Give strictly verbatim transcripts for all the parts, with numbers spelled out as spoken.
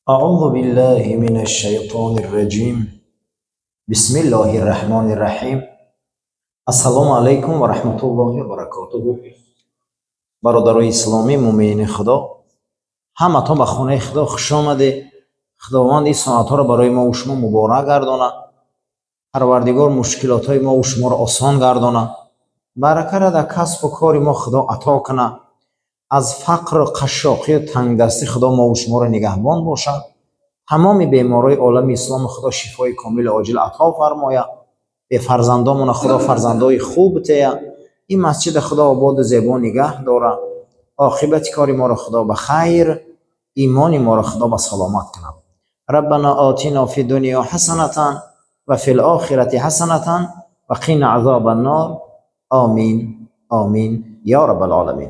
أعوذ بالله من الشيطان الرجيم بسم الله الرحمن الرحیم. السلام علیکم و رحمت الله و برکاته. برادرای اسلامی مومنین خدا، همتون به خانه خدا خوش آمده. خداوند این ساعت ها را برای ما و شما مبارک گردانه. پروردگار مشکلات های ما و شما را آسان گردانه. برکت را در کسب و کار ما خدا عطا کنه. از فقر و قشاقی و تنگ دستی خدا ما و شما را نگهبان باشد. تمام بیمارای عالم اسلام خدا شفای کامل عاجل عطا فرماید. به فرزندامون خدا فرزندای خوب بده. این مسجد خدا آباد و زیبا نگه داره. عاقبت کار ما را خدا به خیر، ایمان ما را خدا به سلامت کنه. ربنا آتنا فی الدنیا حسنة و فی الاخرة حسنة و قنا عذاب النار. آمین آمین یا رب العالمین.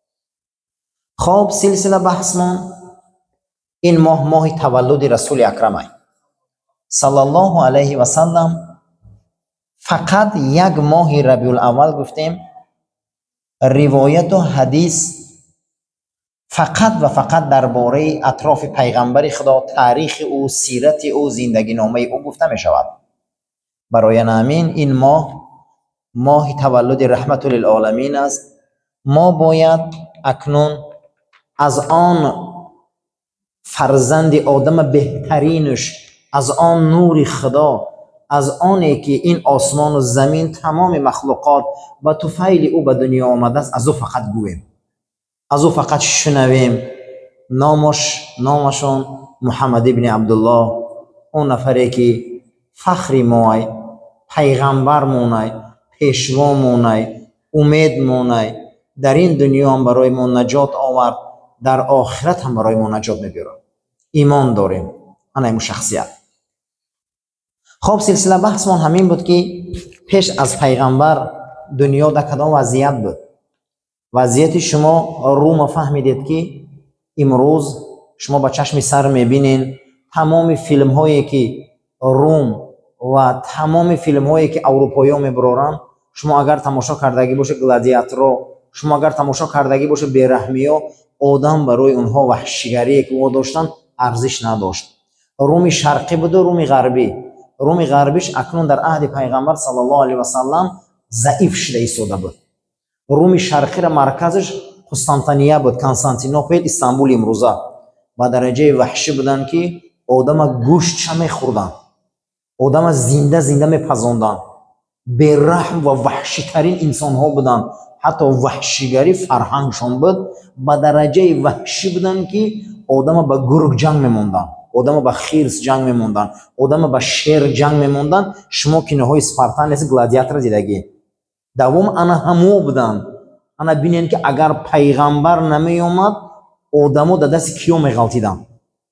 خب سلسله بحث ما این ماه ماه تولد رسول اکرم است صلی الله علیه و سلم. فقط یک ماه ربیع الاول گفتیم. روایت و حدیث فقط و فقط درباره اطراف پیغمبر خدا، تاریخ او، سیرت او، زندگی نامه او گفته می شود. برای همین این ماه ماه تولد رحمت للعالمین است. ما باید اکنون از آن فرزند آدم بهترینش، از آن نور خدا، از آنی که این آسمان و زمین تمام مخلوقات و طفیل او به دنیا آمده است، از او فقط گویم، از او فقط شنویم. نامش نامشون محمد ابن عبدالله، اون نفری که فخری مای، پیغمبر مونای، پیشوا مونای، امید مونای، در این دنیا هم برای ما نجات آورد، در آخرت هم برای ما نجات می‌گیره. ایمان داریم انا این شخصیت. خب سلسله بحث ما همین بود که پیش از پیغمبر دنیا در کدام وضعیت بود. وضعیت شما روم فهمیدید که امروز شما با چشم سر میبینین تمام فیلم هایی که روم و تمام فیلم هایی که اروپایی ها میبرارن، شما اگر تماشا کردگی باشه گلادیاتور، شما اگر تماشا کردگی باشه بیرحمی ها، آدم برای اونها وحشیگری که او داشتن ارزش نداشت. روم شرقی بود و روم غربی. روم غربیش اکنون در عهد پیغمبر صلی الله علیه و سلم ضعیف شده ایستاده بود. روم شرقی را مرکزش قسطنطنیه بود، کنستانتینوپل، استانبول امروزه. با درجه وحشی بودن که آدم گوشت چه میخوردن، آدم زنده زنده میپزوندن. بیرحم و وحشی ترین انسان ها بودن. حتی وحشیگری فرهنگشون بود. با درجه وحشی بودن که آدم با گرگ جنگ میموندن، آدم با خرس جنگ میموندن، آدم با شیر جنگ میموندن. شما کینه های اسپارتان نیست گلادیاتور دیدگی دوم انا همو بودن. انا بینین که اگر پیغمبر نمی اومد، آدمو در دست کیو میغلطیدن،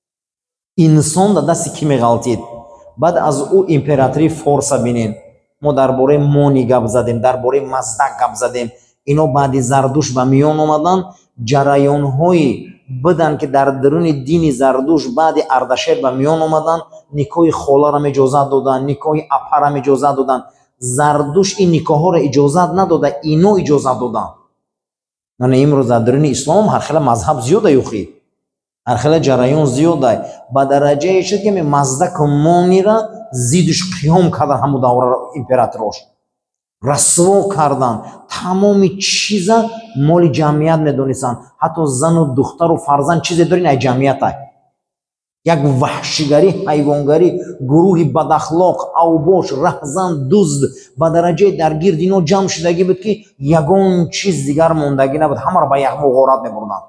انسان در دست کی میغلطید. بعد از او امپراتوری فورس بینین. ما درباره مونی گپ زدیم، درباره مزدک گپ زدیم. اینا بعد زردوش به میان اومدن. جریان های بدن که در درون دین زردوش بعد اردشیر به میان اومدن. نیکای خولا را اجازه دادن، نیکای اپا را اجازه دادن. زردوش این نیکاه ها را اجازه نداده، اینو اجازه دادن. من امروز در درون اسلام هر خیلی مذهب زیاده یوخی، هر خیلی جریان زیاده. با درجه شد که مزدک مونی را زیدش قیام کردن. همو دور امپراتورش رسوا کردن. تمام چیزا مال جمعیت میدونستن. حتی زن و دختر و فرزند چیزی دارین ای جمعیت های. یک وحشیگری، حیوانگری، گروهی بداخلاق، اوباش، رهزن، دزد با درجه درگیر دینو جمع شدگی بود که یگان چیز دیگر موندگی نبود. همه را با یک مغارت میبردن.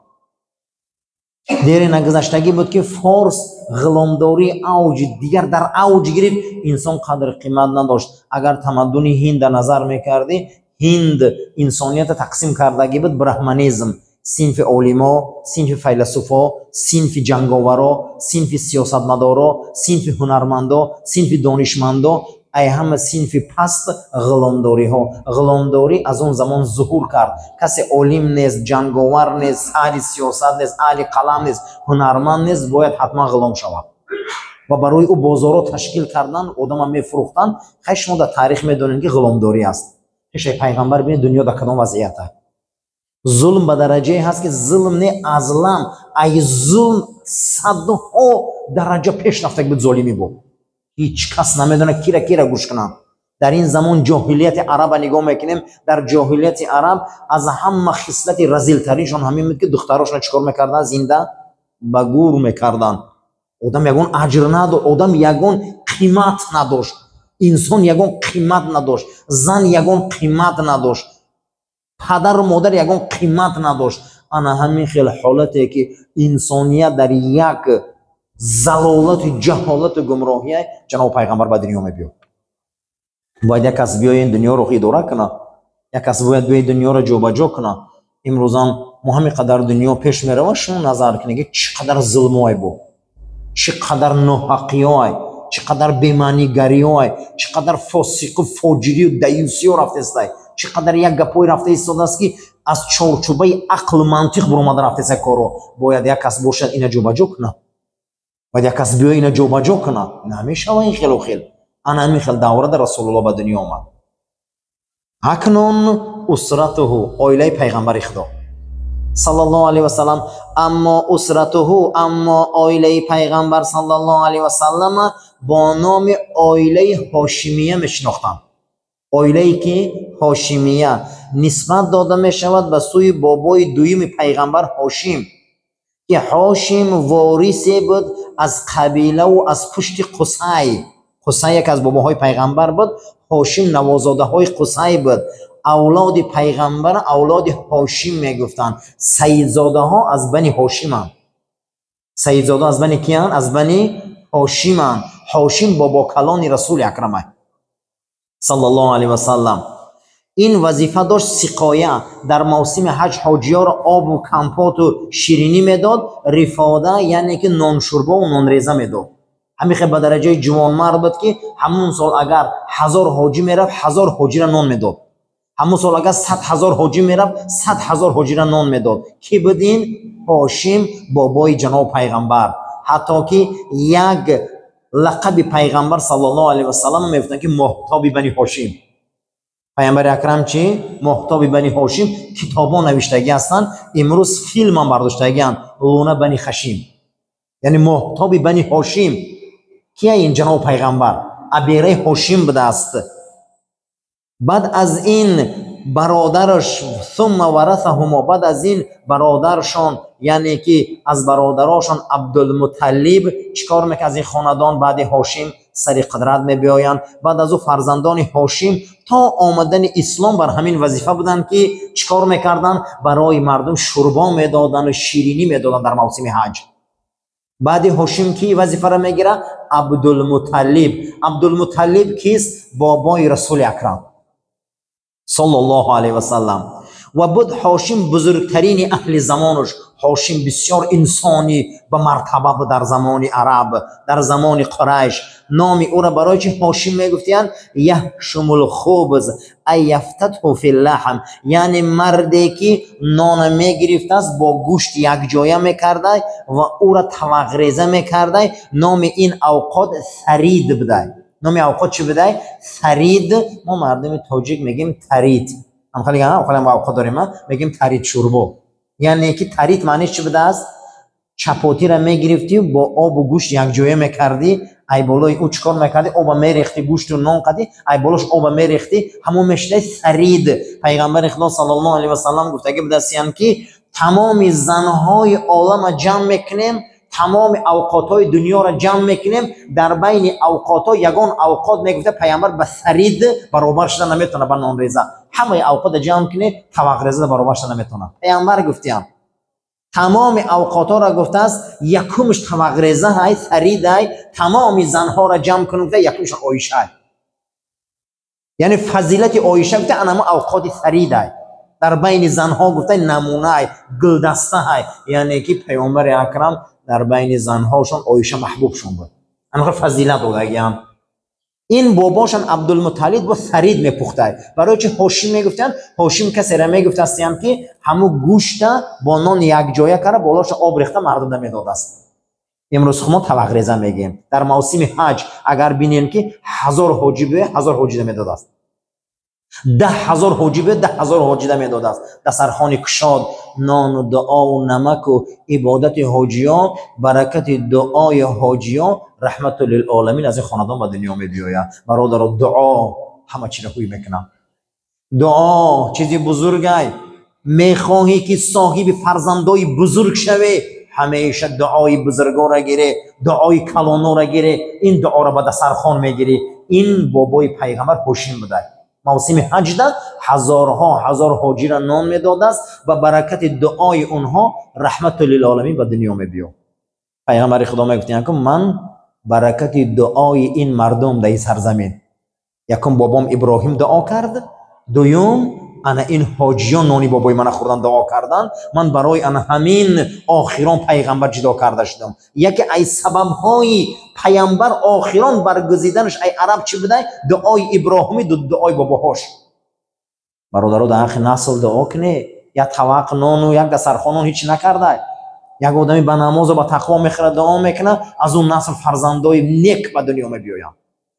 دیری نگذشتگی بود که فارس غلامداری اوج دیگر در اوج گرفت. انسان قدر قیمت نداشت. اگر تمدن هند نظر میکردی، هند انسانیت تقسیم کردگی بود. برهمنیزم، صنف علما، صنف فیلسوفا، صنف جنگاورا، صنف سیاستمدارا، صنف هنرمندا، صنف دانشمندا، ای همه صنف پست غلامداری ها. غلامداری از اون زمان ظهور کرد. کسی عالم نیست، جنگاور نیست، اهل سیاست نیست، اهل قلم نیست، هنرمند نیست، باید حتما غلام شود. و برای او بازارها تشکیل کردن، آدم میفروختن. خیلی شما در تاریخ میدونین که غلامداری است. پیش پیغمبر ببین دنیا در کدام وضعیت است. ظلم به درجه هست که ظلم نه ازلم ای ظلم صدها درجه پیش رفته بود ظالمی بود. هیچ کس نمیدونه کی را کی را گوش کنه. در این زمان جاهلیت عرب نگاه میکنیم، در جاهلیت عرب از همه خصلت رذیل ترینشون همین بود که دختراشون چیکار میکردن؟ زنده به گور میکردن. آدم یگون اجر نداشت، آدم یگون قیمت نداشت، انسان یگون قیمت نداشت، زن یگون قیمت نداشت، پدر و مادر یگون قیمت نداشت. انا همین خیلی حالته که انسانیت در یک زلالت جهالت و گمراهی جناب پیغمبر به دنیا میبیاد. باید یک کس بیای این دنیا رو اداره کنه، یک کس باید بیای دنیا رو جابجا کنه. امروزان ما همین قدر دنیا پیش میره و شما نظر کنید که چقدر ظلمای بود، چقدر ناحقیای، چقدر بی‌معنیگریای، چقدر فاسق و فاجری و دیوسی رفته است، چقدر یک گپای رفته ایستاده است که از چارچوبه عقل و منطق برآمده رفته است. کارو باید یک کس باشد اینا جابجا کنه، باید یک کس بیای اینا جابجا کنه. نمیشه و این خیلی و خیلی انا همین خیلی دوره در رسول الله به دنیا آمد. اکنون اسرته عائله پیغمبر خدا صلی الله علیه و سلم، اما اسرته اما عائله پیغمبر صلی الله علیه و سلم با نام عائله هاشمیه میشناختند. عائله‌ای که هاشمیه نسبت داده می شود به سوی بابای دویم پیغمبر هاشم، که هاشم وارثی بود از قبیله و از پشت قصی. قصی یک از باباهای پیغمبر بود، هاشم نوازاده های قصی بود. اولاد پیغمبر اولاد هاشم میگفتند. سیدزاده ها از بنی هاشم، سیدزاده از بنی کیان؟ از بنی هاشم. هاشم بابا کلان رسول اکرم صلی الله علیه و سلم. این وظیفه داشت سقایه، در موسم حج حاجی‌ها را آب و کمپات و شیرینی میداد. رفاده یعنی که نان شوربه و نان ریزه میداد. همین خیلی به درجه جوان مرد بود که همون سال اگر هزار حاجی میرفت هزار حاجی را نان میداد، همون سال اگر صد هزار حاجی میرفت صد هزار حاجی را نان میداد. کی بود این؟ هاشم بابای جناب پیغمبر. حتی که یک لقب پیغمبر صلی الله علیه و سلم میگفتن که محتاب بنی هاشم. پیامبر اکرم چی؟ محتاب بنی هاشم. کتابا نوشتگی هستن، امروز فیلم هم برداشتگیان، لونه بنی خشیم، یعنی محتاب بنی هاشم. کیه این؟ جناب پیغمبر ابیره هاشم بوده است. بعد از این برادرش ثم ورثهما، بعد از این برادرشان یعنی که از برادراشان عبدالمطلب چیکار میکنه؟ از این خاندان بعد هاشم سری قدرت میبیایند. بعد از او فرزندان هاشم تا آمدن اسلام بر همین وظیفه بودن که چیکار میکردن؟ برای مردم شوربا میدادن و شیرینی میدادن در موسم حج. بعد هاشم کی وظیفه را میگیره؟ عبدالمطلب. عبدالمطلب کیست؟ بابای رسول اکرم صلی الله علیه و سلم. و بود هاشم بزرگترین اهل زمانش. هاشم بسیار انسانی به مرتبه بود در زمان عرب، در زمان قریش. نام او را برای چه هاشم میگفتند؟ یحشم الخبز ای یفتته فی اللحم، یعنی مردی که نان میگرفت است با گوشت یک جایه میکرده و او را طبق‌ریزه میکرده. نام این اوقات ثرید بوده. نام اوقات چی بوده؟ ثرید. ما مردم تاجیک میگیم ترید. هم خیلی هم خیلی اوقات داریم میگیم ترید شوربا. یعنی که ترید معنیش چی بوده است؟ چپاتی را میگرفتی با آب و گوشت یک جایه میکردی، ای بالای او چیکار میکردی؟ آب میریختی، گوشت و نان قدی ای بالاش آب میریختی، همون میشده ثرید. پیغمبر خدا صلی الله علیه و سلم گفته که بدستیان که تمام زنهای عالم جمع میکنیم، تمام اوقاتهای دنیا را جمع میکنیم، در بین اوقاتها یگان اوقات میگفته پیامبر به ثرید برابر شدن نمیتونه، به نان ریزه. همه اوقات جمع کنی طبق ریزه برابر شدن نمیتونه. پیامبر گفتیم تمام اوقاتها را گفته است یکمش طبق ریزه های ثرید های، تمام زنها را جمع کنیم گفته یکمش عایشه های. یعنی فضیلت عایشه گفته انما اوقات ثرید های. در بین زنها گفته نمونه های، گلدسته های، یعنی که پیامبر اکرم در بین زنهاشون عایشه محبوبشون بود. انقدر فضیلت دادگیان. این باباشون عبدالمطلب با ثرید میپخته. برای چه هاشم میگفتن؟ هاشم کسی را میگفته استیم که همو گوشت با نان یک جایه کرده بالاش آب ریخته مردم میداد است. امروز ما طبق ریزه میگیم. در موسم حج اگر بینین که هزار حاجی به هزار حاجی میداد است. ده هزار حاجی به ده هزار حاجی ده میداد است. دسترخوان کشاد، نان و دعا و نمک و عبادت حاجیان، برکت دعای حاجیان، رحمت للعالمین از این خاندان به دنیا می بیاید. برادر، دعا همه چی را خوی میکنه. دعا چیزی بزرگه. میخواهی که صاحب فرزندای بزرگ شوی، همیشه دعای بزرگا را گیره، دعای کلانا را گیره، این دعا را به دسترخوان میگیری. این بابای پیغمبر هاشم بوده. موسم حج ده هزارها هزار حاجی را نان میداد است و برکت دعای اونها رحمت للعالمین به دنیا میبیاد. پیغمبر خدا میگفتن که من برکت دعای این مردم در این سرزمین، یکم بابام ابراهیم دعا کرد، دوم انا این حاجیان نانی بابای من خوردن دعا کردن، من برای انا همین آخران پیغمبر جدا کرده شدم. یکی ای سبب های پیغمبر آخران برگزیدنش ای عرب چی بوده؟ دعای ابراهیمی دو دعای باباهاش. برادرها در آخر نسل دعا کنه، یک طبق نان و یک دسترخوان هیچ نکرده. یک آدمی به نماز و به تقوا میخره دعا میکنه، از اون نسل فرزندای نیک به دنیا میبیاین.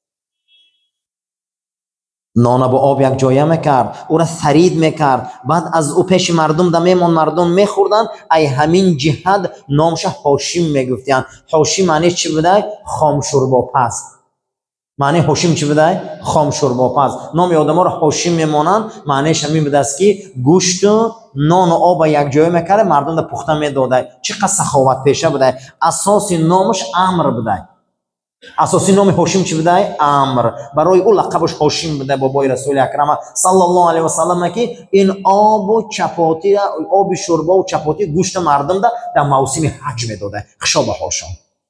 نان با آب یک جایه میکرد، او را سرید میکرد، بعد از او پیش مردم ده میمون، مردم میخوردن. ای همین جهت نامش هاشم میگفتن. هاشم معنی چی بوده؟ خام شوربا پز. معنی هاشم چی بوده؟ خام شوربا پز. نام آدم ها را هاشم میمانند، معنیش همین بوده است که گوشت و نان و آب یک جایه میکرد، مردم ده پخته میداده. چقدر سخاوت پیشه بوده. اساس نامش امر بوده. اساسی نام هاشم چی بوده؟ امر. برای او لقبش هاشم بوده بابای رسول اکرم صلی الله علیه و سلم که این آب و چپاتی، آب شوربا و چپاتی گوشت مردم ده در موسم حج میداده. خشاب هاشم.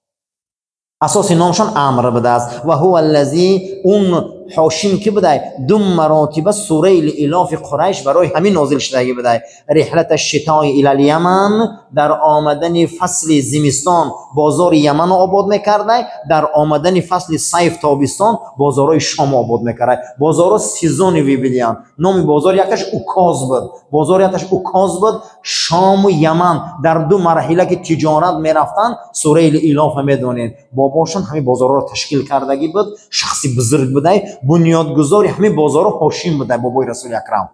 اساسی نامشان امر بوده است. و هو الذی، اون هاشم که بوده دو مراتب سوره الاف قریش برای همین نازل شده بوده. رحلت الشتاء الی الیمن، در آمدن فصل زمستان بازار یمن رو آباد میکرده، در آمدن فصل صیف تابستان بازارای شام آباد میکرده. بازارا سیزونی وی بیلیان. نام بازار یکش اوکاز بود، بازار یکش اوکاز بود. شام و یمن در دو مرحله که تجارت میرفتن، سوره الاف میدونید باباشون همین بازارا رو تشکیل کردگی بود. شخصی بزرگ بوده، بنیادگذاری همین بازارا هاشم بوده بابای رسول اکرم.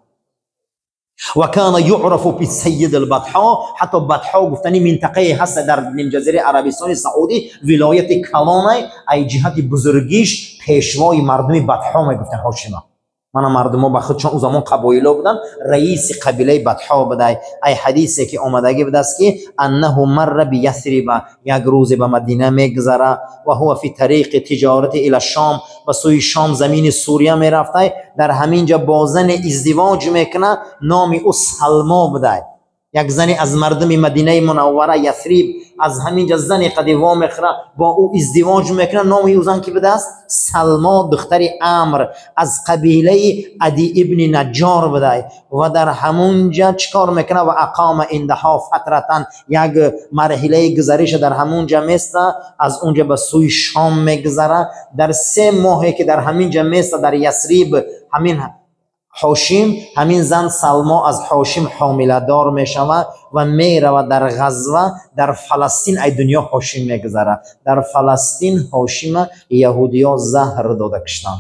و کان یعرف بسید البطحا، حتی بطحا گفتنی منطقه هست در نیم جزیره عربستان سعودی، ولایت کلانه. ای جهت بزرگیش پیشوای مردم بطحا میگفتن هاشم. من مردم ها بخود چون او زمان قبایله بودن، رئیس قبیله بطحا بوده. ای حدیثی که آمدگی بوده است که انه مر بیثرب، یک روز به مدینه میگذره و هو فی طریق تجارت الی الشام، و سوی شام زمین سوریه میرفته. در همینجا با زن ازدواج میکنه، نام او سلما بوده. یک زنی از مردم مدینه منوره یثریب، از همینجا زن قدیوا میخره با او ازدواج میکنه. نام او زن کی بوده است؟ سلما دختر عمرو از قبیله عدی ابن نجار بوده. و در همونجا چیکار میکنه؟ و اقام عندها فترتن، یک مرحله گذریش در همونجا میسته، از اونجا به سوی شام میگذره. در سه ماهی که در همینجا میسته در یثریب، همین هاشم، همین زن سلما از هاشم حامله دار می شود و می رود در غزوه در فلسطین. ای دنیا هاشم میگذره. در فلسطین هاشم یهودی ها زهر داده کشتن.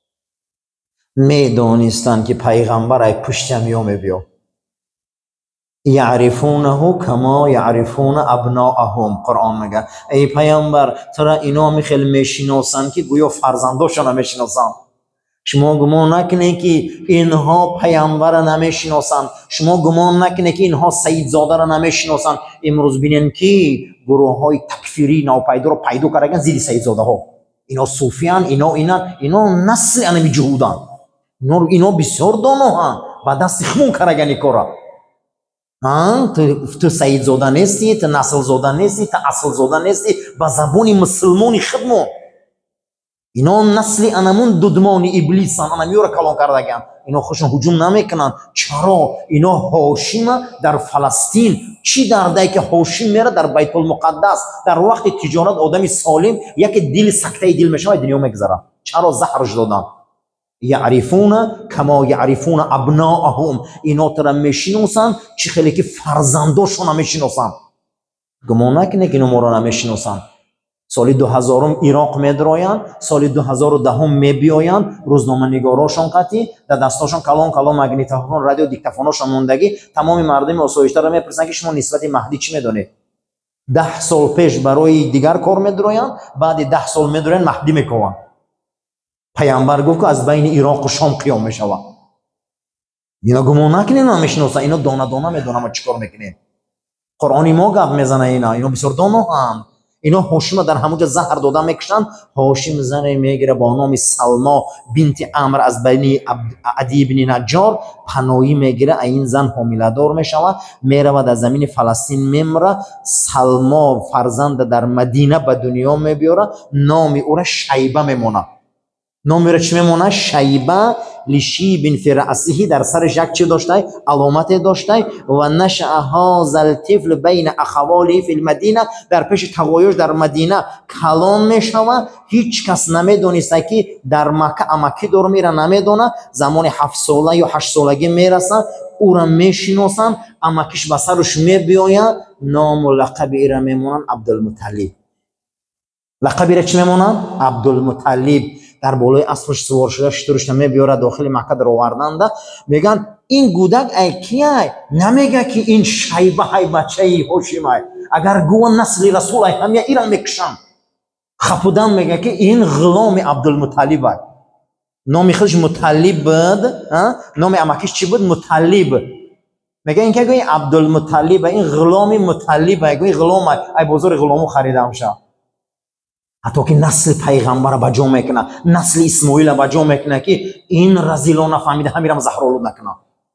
می دانستن که پیغمبر ای پشت همیا می بیا. یعرفونه کما یعرفون ابناءهم. قرآن میگه ای پیغمبر ترا اینا میخیل میشناسن که گویا فرزنداشون میشناسن. شما گمان نکنید که اینها پیامبر نمیشناسند. شما گمان نکنید که اینها سیدزاده را نمیشناسند. امروز بینید که گروه های تکفیری ناپیدا رو پیدا کردن زیر سیدزاده ها. اینا صوفیان، اینا اینا اینا نسل انمی جهودن. اینا اینا بسیار دانوهن، با دست خمون کردن کارا. ها تو تو سیدزاده نیستی، تو نسل زاده نیستی، تو اصل زاده نیستی. با زبان مسلمانی خدمت. اینا نسل انمون ددمان ابلیسن، انمی را کلان کردگن. اینا خوشون هجوم نمیکنن. چرا؟ اینا هاشم در فلسطین. چی درده که هاشم میره در بیت المقدس در وقت تجارت آدمی سالم یک دل سکته دل میشه دنیا میگذره. چرا؟ زهرش دادن. یعرفون کما یعرفون ابناءهم. اینا ترا میشناسن چی خیلی که فرزنداشون میشناسن. گمان نکنه که اینا ما را نمیشناسن. سال دو هزار عراق میدرویند، سال دو هزار و ده میبیایند، روزنامه نگاراشون قطعی در دستاشون کلان کلان مگنیتوفون رادیو دیکتافوناشون موندگی. تمام مردم آسایشته را میپرسن که شما نسبت مهدی چی میدونید؟ ده سال پیش برای دیگر کار میدرویند، بعد ده سال میدرویند مهدی میکنند. پیامبر گفت که از بین عراق و شام قیام میشود. اینا گمان نکنین نمیشناسن، اینا دانه دانه میدونن ما چیکار میکنیم. قرآنی ما گپ میزنه اینا، اینا بسیار دانا هم. اینا هاشم در همونجا زهر داده میکشن، هاشم زنه میگیره با نام سلما بنت عمرو از بنی عدی بن نجار پناهی میگیره. این زن حامله دار میشود، میره در زمین فلسطین میمره. سلما فرزند در مدینه به دنیا میبیاره، نام او را شیبه میمونه. نام را چی میمونه؟ شیبه لشیب فی رأسه، در سرش یک چی داشته؟ علامت داشته. و نشأ هذا الطفل بین اخواله فی المدینه، در پیش تقویش در مدینه کلان میشود. هیچ کس نمیدونسته که در مکه امکی دور میره، نمیدونه. زمان هفت ساله یا هشت سالگی میرسه، او را میشناسن، امکیش به سرش میبیاید. نام و لقب ایرا میمونن عبدالمطلب. لقب ایرا چی میمونن؟ عبدالمطلب. در بالای اسبش سوار شده، شترش میبیاره داخل مکه در آوردند. میگن این گودک ای کیه؟ نمیگه که این شیبه های بچه ای هاشم ای. اگر گو نسل رسول ای هم یا ایران میکشم. خپودن میگه که این غلام عبدالمطلب ای. نامی خودش مطلب بود، نام امکیش چی بود؟ مطلب. میگه این که گوی عبدالمطلب این غلام مطلب ای، گوی غلام ای. ای بزرگ غلامو خریدم شه. حتی که نسل پیغمبر با جا میکنه، نسل اسماعیل با جا میکنه که این رزیلانه فهمیده همیرم زهرالود نکنه.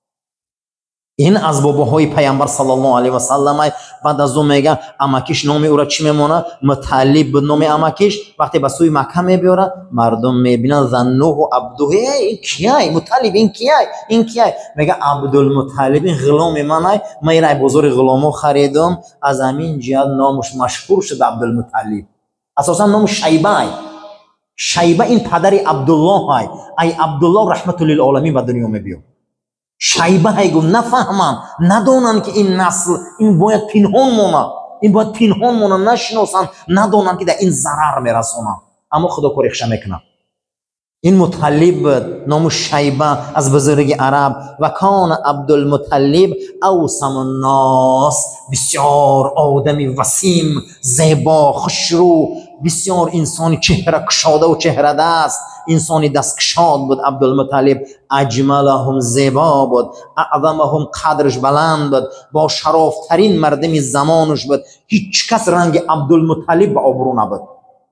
این از باباهای پیامبر صلی الله علیه و سلم. بعد از اون میگه امکیش نام او را چی میمونه؟ مطلب بود نام امکیش. وقتی به سوی مکه میبیاره، مردم میبینن ظنوه عبده. این کیه؟ مطلب این کیه؟ این کیه؟ میگه عبدالمطلب این غلام منه، من این بزرگ غلامو خریدم. از همین جهت نامش مشهور شد عبدالمطلب. اساسا نام شیبه ای. شیبه این پدر عبدالله ای. ای عبدالله رحمت للعالمین به دنیا میبیاد. شیبه ای گفت نفهمن، ندانن که این نسل این باید پنهان مونه، این باید پنهان مونه، نشناسن، ندانن که در این ضرر میرسونن. اما خدا کاریش میکنه. این مطلب نام شیبه از بزرگ عرب. و کان عبدالمطلب اوسم الناس، بسیار آدمی وسیم، زیبا، خوشرو، بسیار انسانی چهره کشاده و چهره دست، انسانی دست کشاد بود عبدالمطلب. اجملهم زیبا بود، اعظمهم قدرش بلند بود، با شرافترین مردم زمانش بود. هیچ کس رنگ عبدالمطلب به آبرو نبود.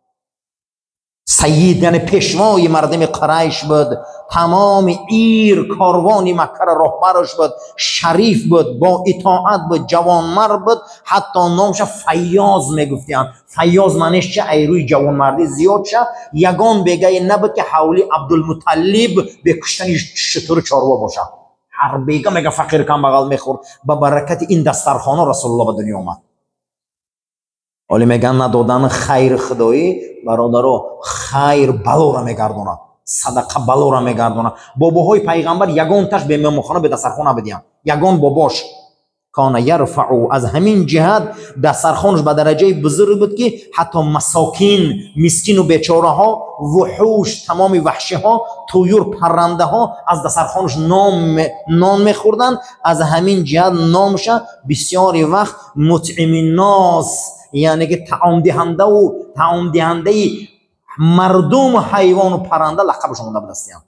سید یعنی پیشوای مردم قریش بود. تمام ایر کاروانی مکه را رهبرش بود. شریف بود، با اطاعت بود، جوانمرد بود. حتی نامش فیاض میگفتند. فیاض معنیش چه؟ ای روی جوانمردی زیاد شه. یگان بیگه نبود که حولی عبدالمطلب به کشتن شتر چاروا باشه. هر بیگه میگه فقیر کم بغل میخور. با برکت این دسترخانه رسول الله به دنیا آمد. ولی میگن ندادن خیر خدایی برادرها خیر بلا را میگردونه، صدقه بلا را میگردونه. باباهای پیغمبر یگان تاش به مهمانخانه به دسترخوان بدیان، یگان باباش کان یرفع. از همین جهت دسترخوانش به درجه بزرگ بود که حتی مساکین، مسکین و بیچاره ها، وحوش، تمام وحشی ها، طیور، پرنده ها از دسترخوانش نام نان میخوردن. از همین جهت نامش بسیاری وقت مطعم الناس، یعنی که طعام دهنده و طعام دهنده مردم و حیوان و پرنده لقبش مونده به دستیان.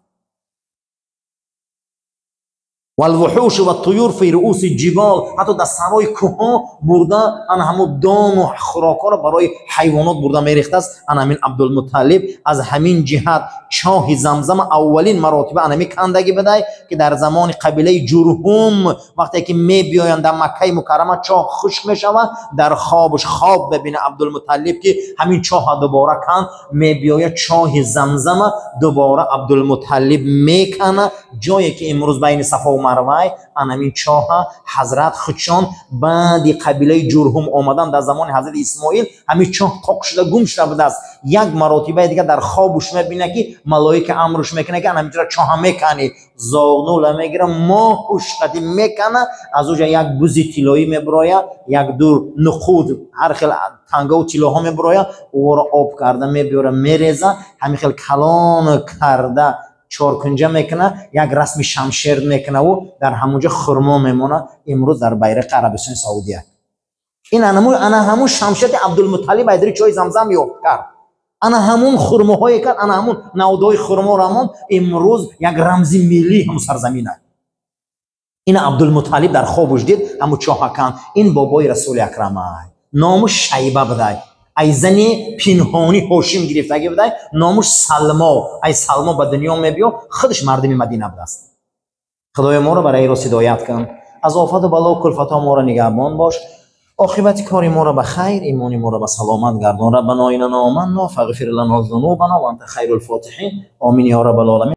والوحوش و الطیور فی رؤوس الجبال، حتی در سرای کوه برده ان همو دان و خوراکا را برای حیوانات برده میریخته است. ان همین عبدالمطلب از همین جهت چاه زمزم اولین مراتب انمی کندگی بده که در زمان قبیله جرهم وقتی که می بیایند در مکه مکرمه چاه خشک می شود، در خوابش خواب ببینه عبدالمطلب که همین چاه دوباره کن، می بیاید چاه زمزم دوباره عبدالمطلب میکنه. جایی که امروز بین صفا و مروه ان همین چاه حضرت خودشان بعد قبیله جرهم آمدن در زمان حضرت اسماعیل همین چاه قاق شده گم شده بوده است. یک مرتبه دیگه در خوابش میبینه که ملائکه امرش میکنه که همینجوری چاه میکنی زاغنول میگیره ماهش قدیم میکنه از اونجا یک بوزی طلایی میبراید یک دور نخود هر خیلی تنگه و طلاها میبراید او را آب کرده میبره میریزه همین خیلی کلان کرده چهار کنجه میکنه یک رسم شمشیر میکنه و در همونجا خرما میمونه. امروز در بیرق عربستان سعودیه این انا انا همون شمشیر عبدالمطلب ایدری چای زمزم یافت کرد انا همون خرماهای کرد انا همون نودای خرما رامون امروز یک رمزی ملی هم سرزمینه. این عبدالمطلب در خوابش دید همون چاهکان این بابای رسول اکرم نامش شیبه بوده ای زن پنهانی هاشم گرفتگی بوده نامش سلما ای سلما به دنیا میبیا خودش مردم مدینه بوده است. خدای ما را برای راست هدایت کن از آفت و بلا و کلفت ما را نگهبان باش عاقبت کار ما را به خیر ایمان ما را به سلامت گردان. ربنا اننا آمنا فاغفر لنا ذنوبنا وانت خیر الفاتحین آمین یا رب العالمین.